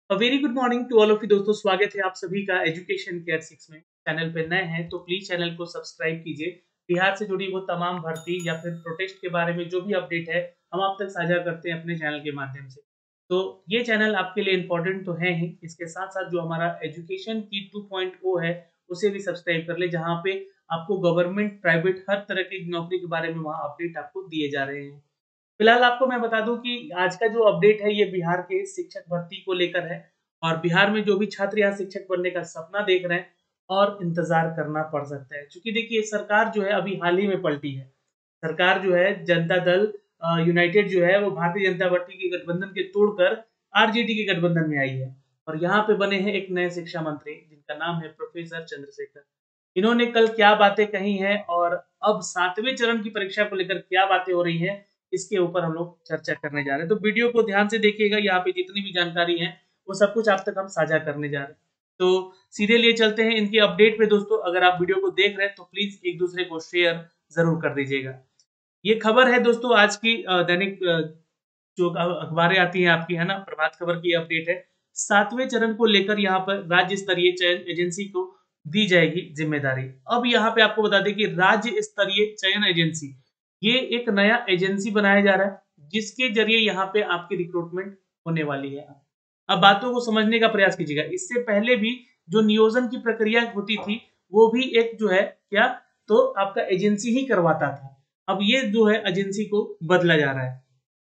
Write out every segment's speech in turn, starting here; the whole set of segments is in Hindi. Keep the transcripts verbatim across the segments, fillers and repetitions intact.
A very good morning to all of you दोस्तों, स्वागत है आप सभी का एजुकेशन केयर सिक्स में। चैनल पे नए हैं तो प्लीज चैनल को सब्सक्राइब कीजिए। बिहार से जुड़ी वो तमाम भर्ती या फिर प्रोटेस्ट के बारे में जो भी अपडेट है हम आप तक साझा करते हैं अपने चैनल के माध्यम से। तो ये चैनल आपके लिए इम्पोर्टेंट तो है ही, इसके साथ साथ जो हमारा एजुकेशन की टू पॉइंट ओ है उसे भी सब्सक्राइब कर ले, जहाँ पे आपको गवर्नमेंट प्राइवेट हर तरह की नौकरी के बारे में वहाँ अपडेट आपको दिए जा रहे हैं। फिलहाल आपको मैं बता दूं कि आज का जो अपडेट है ये बिहार के शिक्षक भर्ती को लेकर है। और बिहार में जो भी छात्र यहाँ शिक्षक बनने का सपना देख रहे हैं और इंतजार करना पड़ सकता है, क्योंकि देखिए सरकार जो है अभी हाल ही में पलटी है। सरकार जो है जनता दल अ, यूनाइटेड जो है वो भारतीय जनता पार्टी के गठबंधन के तोड़कर आरजेडी के गठबंधन में आई है। और यहाँ पे बने हैं एक नए शिक्षा मंत्री जिनका नाम है प्रोफेसर चंद्रशेखर। इन्होंने कल क्या बातें कही हैं और अब सातवें चरण की परीक्षा को लेकर क्या बातें हो रही हैं, इसके ऊपर हम लोग चर्चा करने जा रहे हैं। तो वीडियो को ध्यान से देखिएगा, यहाँ पे जितनी भी जानकारी है वो सब कुछ आप तक हम साझा करने जा रहे हैं। तो सीधे लिए चलते हैं इनकी अपडेट पे दोस्तों। अगर आप वीडियो को देख रहे हैं तो प्लीज एक दूसरे को शेयर जरूर कर दीजिएगा। ये खबर है दोस्तों आज की अ, दैनिक अ, जो अखबारें आती हैं आपकी, है ना, प्रभात खबर की अपडेट है। सातवें चरण को लेकर यहाँ पर राज्य स्तरीय चयन एजेंसी को दी जाएगी जिम्मेदारी। अब यहाँ पे आपको बता दें कि राज्य स्तरीय चयन एजेंसी ये एक नया एजेंसी बनाया जा रहा है, जिसके जरिए यहाँ पे आपकी रिक्रूटमेंट होने वाली है। अब बातों को समझने का प्रयास कीजिएगा। इससे पहले भी जो नियोजन की प्रक्रिया होती थी वो भी एक जो है क्या, तो आपका एजेंसी ही करवाता था। अब ये जो है एजेंसी को बदला जा रहा है।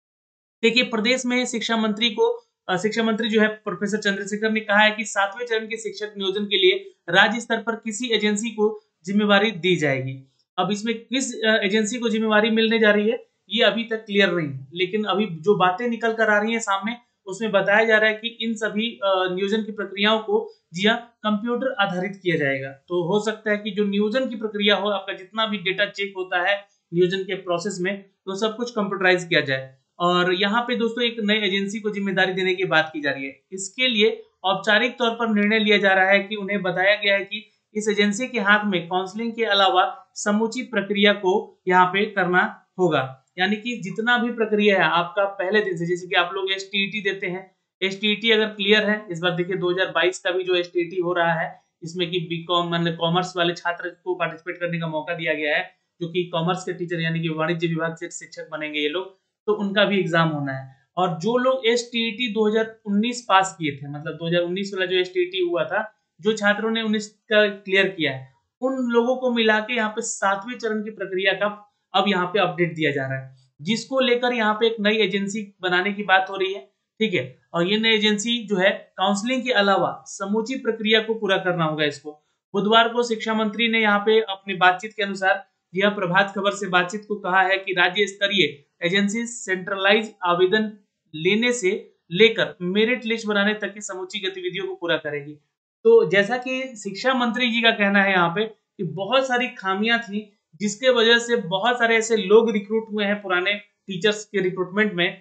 देखिए प्रदेश में शिक्षा मंत्री को अ, शिक्षा मंत्री जो है प्रोफेसर चंद्रशेखर ने कहा है कि सातवें चरण के शिक्षक नियोजन के लिए राज्य स्तर पर किसी एजेंसी को जिम्मेवारी दी जाएगी। अब इसमें किस अ, एजेंसी को जिम्मेवारी मिलने जा रही है ये अभी तक क्लियर नहीं है, लेकिन अभी जो बातें निकल कर आ रही है सामने उसमें बताया जा रहा है कि इन सभी अ, नियोजन की प्रक्रियाओं को जी हाँ कंप्यूटर आधारित किया जाएगा। तो हो सकता है कि जो नियोजन की प्रक्रिया हो, आपका जितना भी डेटा चेक होता है नियोजन के प्रोसेस में, तो सब कुछ कंप्यूटराइज किया जाए। और यहाँ पे दोस्तों एक नई एजेंसी को जिम्मेदारी देने की बात की जा रही है। इसके लिए औपचारिक तौर पर निर्णय लिया जा रहा है कि उन्हें बताया गया है कि इस एजेंसी के हाथ में काउंसलिंग के अलावा समूची प्रक्रिया को यहाँ पे करना होगा। यानी कि जितना भी प्रक्रिया है आपका पहले दिन से, जैसे कि आप लोग एस टी ई टी देते हैं, एस टी ई टी अगर क्लियर है, इस बार देखिए दो हज़ार बाईस का भी जो एस टी ई टी हो रहा है, इसमें कि बीकॉम मतलब कॉमर्स वाले छात्र को पार्टिसिपेट करने का मौका दिया गया है, जो कि कॉमर्स के टीचर यानी कि वाणिज्य विभाग से शिक्षक बनेंगे ये लोग, तो उनका भी एग्जाम होना है। और जो लोग एस टी ई टी दो हज़ार उन्नीस पास किए थे, मतलब दो हज़ार उन्नीस वाला जो एस टी ई टी हुआ था, जो छात्रों ने उन्नीस का क्लियर किया है, उन लोगों को मिला के यहाँ पे सातवें चरण की प्रक्रिया का अब यहाँ पे अपडेट दिया जा रहा है, जिसको लेकर यहाँ पे एक नई एजेंसी बनाने की बात हो रही है। ठीक है, और ये नई एजेंसी जो है काउंसलिंग के अलावा समूची प्रक्रिया को पूरा करना होगा इसको। बुधवार को शिक्षा मंत्री ने यहाँ पे अपनी बातचीत के अनुसार यह प्रभात खबर से बातचीत को कहा है कि राज्य स्तरीय एजेंसी सेंट्रलाइज आवेदन लेने से लेकर मेरिट लिस्ट बनाने तक की समूची गतिविधियों को पूरा करेगी। तो जैसा कि शिक्षा मंत्री जी का कहना है यहाँ पे कि बहुत सारी खामियां थी, जिसके वजह से बहुत सारे ऐसे लोग रिक्रूट हुए हैं पुराने टीचर्स के रिक्रूटमेंट में,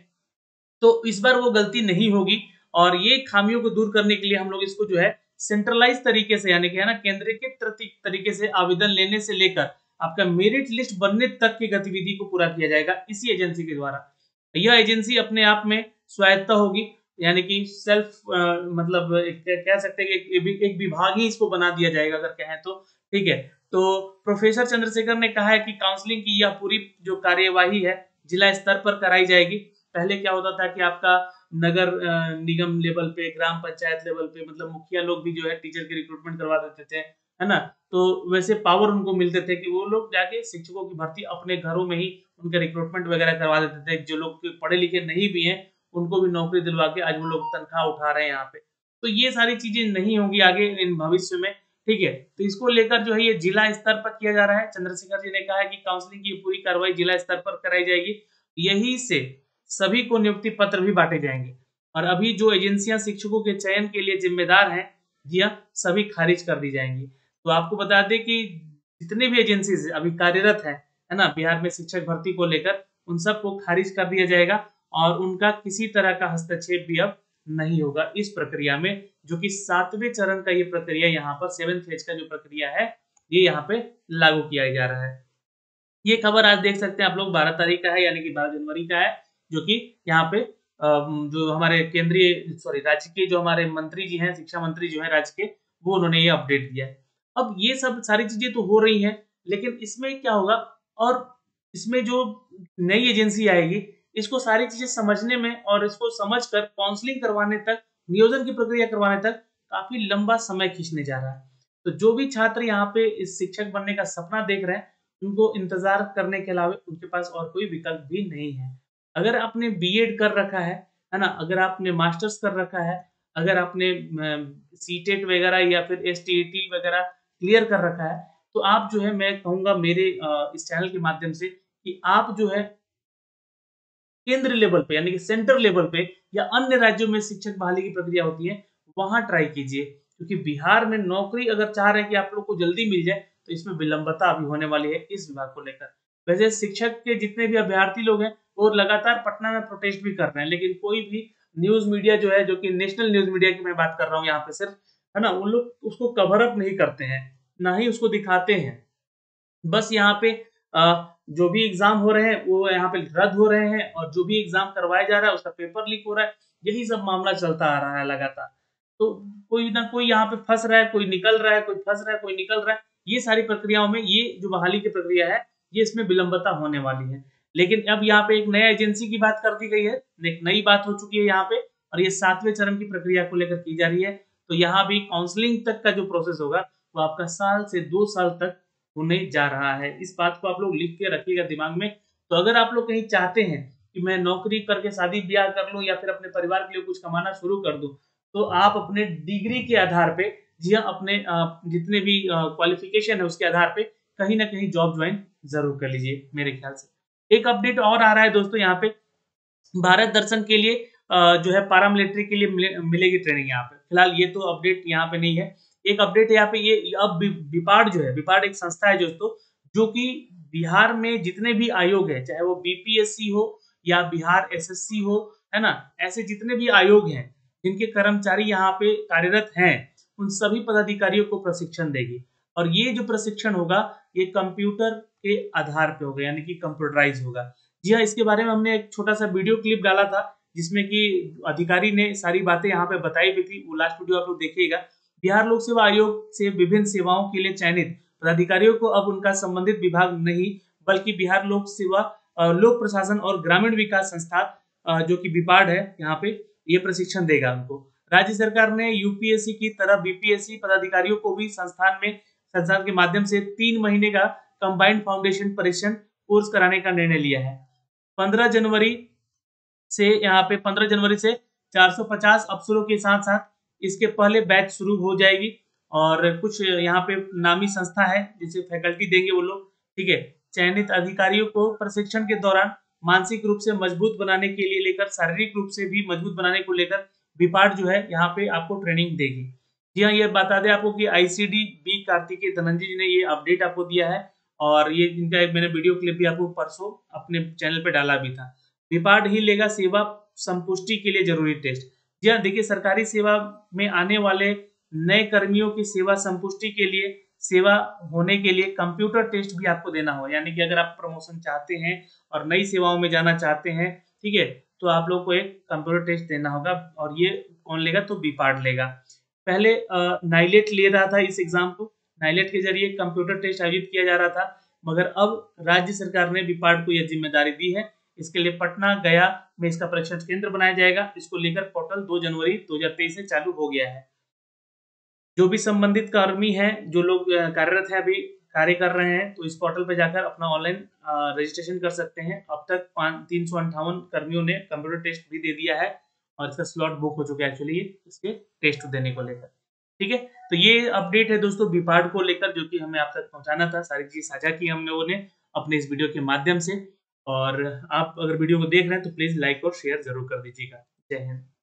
तो इस बार वो गलती नहीं होगी। और ये खामियों को दूर करने के लिए हम लोग इसको जो है सेंट्रलाइज तरीके से, यानी कि है ना केंद्रीकृत तरीके से आवेदन लेने से लेकर आपका मेरिट लिस्ट बनने तक की गतिविधि को पूरा किया जाएगा इसी एजेंसी के द्वारा। यह एजेंसी अपने आप में स्वायत्ता होगी, यानी कि सेल्फ मतलब एक, कह सकते हैं कि एक, एक विभाग ही इसको बना दिया जाएगा अगर कहें तो। ठीक है, तो प्रोफेसर चंद्रशेखर ने कहा है कि काउंसलिंग की यह पूरी जो कार्यवाही है जिला स्तर पर कराई जाएगी। पहले क्या होता था कि आपका नगर निगम लेवल पे, ग्राम पंचायत लेवल पे, मतलब मुखिया लोग भी जो है टीचर की रिक्रूटमेंट करवा देते थे, है ना। तो वैसे पावर उनको मिलते थे कि वो लोग जाके शिक्षकों की भर्ती अपने घरों में ही उनके रिक्रूटमेंट वगैरह करवा देते थे। जो लोग पढ़े लिखे नहीं भी हैं उनको भी नौकरी दिलवा के आज वो लोग तनख्वाह उठा रहे हैं यहाँ पे। तो ये सारी चीजें नहीं होंगी आगे इन भविष्य में। ठीक है, तो इसको लेकर जो है ये जिला स्तर पर किया जा रहा है। चंद्रशेखर जी ने कहा है कि काउंसलिंग की पूरी कार्रवाई जिला स्तर पर कराई जाएगी, यही से सभी को नियुक्ति पत्र भी बांटे जाएंगे। और अभी जो एजेंसियां शिक्षकों के चयन के लिए जिम्मेदार हैं, जी हाँ, सभी खारिज कर दी जाएंगी। तो आपको बता दें कि जितने भी एजेंसीज अभी कार्यरत हैं, है ना, बिहार में शिक्षक भर्ती को लेकर, उन सबको खारिज कर दिया जाएगा और उनका किसी तरह का हस्तक्षेप भी अब नहीं होगा इस प्रक्रिया में, जो कि सातवें चरण का ये प्रक्रिया यहाँ पर सेवन फेज का जो प्रक्रिया है ये यहाँ पे लागू किया जा रहा है। ये खबर आज देख सकते हैं आप लोग बारह तारीख का है, यानी कि बारह जनवरी का है, जो कि यहाँ पे जो हमारे केंद्रीय सॉरी राज्य के जो हमारे मंत्री जी हैं, शिक्षा मंत्री जो हैं राज्य के, वो उन्होंने ये अपडेट दिया है। अब ये सब सारी चीजें तो हो रही हैं, लेकिन इसमें क्या होगा, और इसमें जो नई एजेंसी आएगी, इसको सारी चीजें समझने में और इसको समझकर काउंसलिंग करवाने तक, नियोजन की प्रक्रिया करवाने तक काफी लंबा समय खींचने जा रहा है। तो जो भी छात्र यहाँ पे इस शिक्षक बनने का सपना देख रहे हैं, उनको इंतजार करने के अलावा उनके पास और कोई विकल्प भी नहीं है। अगर आपने बीएड कर रखा है, है ना, अगर आपने मास्टर्स कर रखा है, अगर आपने सीटेट वगैरह या फिर एसटीईटी वगैरह क्लियर कर रखा है, तो आप जो है, मैं कहूंगा मेरे इस चैनल के माध्यम से कि आप जो है केंद्र लेवल पे यानी कि सेंटर लेवल पे या अन्य राज्यों में शिक्षक बहाली की प्रक्रिया होती है, वहां ट्राई कीजिए, क्योंकि बिहार में नौकरी अगर चाह रहे हैं कि आप लोग को जल्दी मिल जाए, तो इसमें विलंबता अभी होने वाली है इस विभाग को लेकर। वैसे शिक्षक के जितने भी अभ्यर्थी लोग हैं, वो लगातार पटना में प्रोटेस्ट भी कर रहे हैं, लेकिन कोई भी न्यूज मीडिया जो है, जो कि नेशनल न्यूज मीडिया की मैं बात कर रहा हूँ यहाँ पे सिर्फ, है ना, उन लोग उसको कवर अप नहीं करते हैं, ना ही उसको दिखाते हैं। बस यहाँ पे आ, जो भी एग्जाम हो रहे हैं वो यहाँ पे रद्द हो रहे हैं, और जो भी एग्जाम करवाया जा रहा है उसका पेपर लीक हो रहा है, यही सब मामला चलता आ रहा है लगातार। तो कोई ना कोई यहाँ पे फंस रहा है, कोई निकल रहा है, कोई फंस रहा है, कोई निकल रहा है। ये सारी प्रक्रियाओं में ये जो बहाली की प्रक्रिया है, ये इसमें विलंबता होने वाली है। लेकिन अब यहाँ पे एक नया एजेंसी की बात कर दी गई है, एक नई बात हो चुकी है यहाँ पे, और ये सातवें चरण की प्रक्रिया को लेकर की जा रही है। तो यहाँ भी काउंसलिंग तक का जो प्रोसेस होगा, वो आपका साल से दो साल तक होने जा रहा है। इस बात को आप लोग लिख के रखिएगा दिमाग में। तो अगर आप लोग कहीं चाहते हैं कि मैं नौकरी करके शादी ब्याह कर लूं या फिर अपने परिवार के लिए कुछ कमाना शुरू कर दूं, तो आप अपने डिग्री के आधार पे, जी हाँ, अपने जितने भी क्वालिफिकेशन है उसके आधार पे कहीं ना कहीं जॉब ज्वाइन जरूर कर लीजिए मेरे ख्याल से। एक अपडेट और आ रहा है दोस्तों यहाँ पे, भारत दर्शन के लिए जो है पारामिलिट्री के लिए मिलेगी ट्रेनिंग यहाँ पे। फिलहाल ये तो अपडेट यहाँ पे नहीं है। एक अपडेट यहाँ पे ये, अब बिपाड जो है, बिपाड एक संस्था है दोस्तों, जो कि बिहार में जितने भी आयोग है, चाहे वो बीपीएससी हो या बिहार एसएससी हो, है ना, ऐसे जितने भी आयोग हैं जिनके कर्मचारी यहाँ पे कार्यरत हैं, उन सभी पदाधिकारियों को प्रशिक्षण देगी। और ये जो प्रशिक्षण होगा, ये कंप्यूटर के आधार पे होगा, यानी कि कंप्यूटराइज होगा। जी हाँ, इसके बारे में हमने एक छोटा सा वीडियो क्लिप डाला था, जिसमें कि अधिकारी ने सारी बातें यहाँ पे बताई भी थी। वो लास्ट वीडियो आप लोग देखिएगा। बिहार लोक सेवा आयोग से विभिन्न सेवाओं के लिए चयनित पदाधिकारियों को अब उनका संबंधित विभाग नहीं, बल्कि बिहार लोक सेवा लोक प्रशासन और ग्रामीण विकास संस्था जो कि बिपाड है, यहाँ पे ये प्रशिक्षण देगा उनको। राज्य सरकार ने यूपीएससी की तरह बीपीएससी पदाधिकारियों को भी संस्थान में संस्थान के माध्यम से तीन महीने का कंबाइंड फाउंडेशन परीक्षण कोर्स कराने का निर्णय लिया है। पंद्रह जनवरी से यहाँ पे पंद्रह जनवरी से चार सौ पचास अफसरों के साथ साथ इसके पहले बैच शुरू हो जाएगी। और कुछ यहाँ पे नामी संस्था है जिसे फैकल्टी देंगे वो लोग, ठीक है। चयनित अधिकारियों को प्रशिक्षण के दौरान मानसिक रूप से मजबूत बनाने के लिए लेकर शारीरिक रूप से भी मजबूत बनाने को लेकर बिपाड जो है यहाँ पे आपको ट्रेनिंग देगी। जी हाँ, ये बता दें आपको कि आईसीडी बी कार्तिकेय धनंजय जी ने ये अपडेट आपको दिया है, और ये इनका मैंने वीडियो क्लिप भी आपको परसों अपने चैनल पे डाला भी था। बिपाड ही लेगा सेवा संपुष्टि के लिए जरूरी टेस्ट। जी हाँ, देखिए, सरकारी सेवा में आने वाले नए कर्मियों की सेवा संपुष्टि के लिए, सेवा होने के लिए कंप्यूटर टेस्ट भी आपको देना होगा। यानी कि अगर आप प्रमोशन चाहते हैं और नई सेवाओं में जाना चाहते हैं, ठीक है, तो आप लोग को एक कंप्यूटर टेस्ट देना होगा। और ये कौन लेगा? तो बिपाड लेगा। पहले नाइलेट ले रहा था इस एग्जाम को, नाइलेट के जरिए कंप्यूटर टेस्ट आयोजित किया जा रहा था, मगर अब राज्य सरकार ने बिपाड को यह जिम्मेदारी दी है। इसके लिए पटना, गया में इसका परीक्षण केंद्र बनाया जाएगा। इसको लेकर पोर्टल दो जनवरी दो हजार तेईस से चालू हो गया है। जो भी संबंधित कर्मी हैं, जो लोग कार्यरत है, अभी कार्य कर रहे हैं, तो इस पोर्टल पे जाकर अपना ऑनलाइन रजिस्ट्रेशन कर सकते हैं। अब तक तीन सौ अंठावन कर्मियों ने कंप्यूटर टेस्ट भी दे दिया है, और इसका स्लॉट बुक हो चुका है एक्चुअली इसके टेस्ट देने को लेकर, ठीक है। तो ये अपडेट है दोस्तों बिपाड को लेकर, जो कि हमें आप तक पहुंचाना था। सारी चीज साझा की हम लोगों ने अपने इस वीडियो के माध्यम से। और आप अगर वीडियो को देख रहे हैं तो प्लीज लाइक और शेयर जरूर कर दीजिएगा। जय हिंद।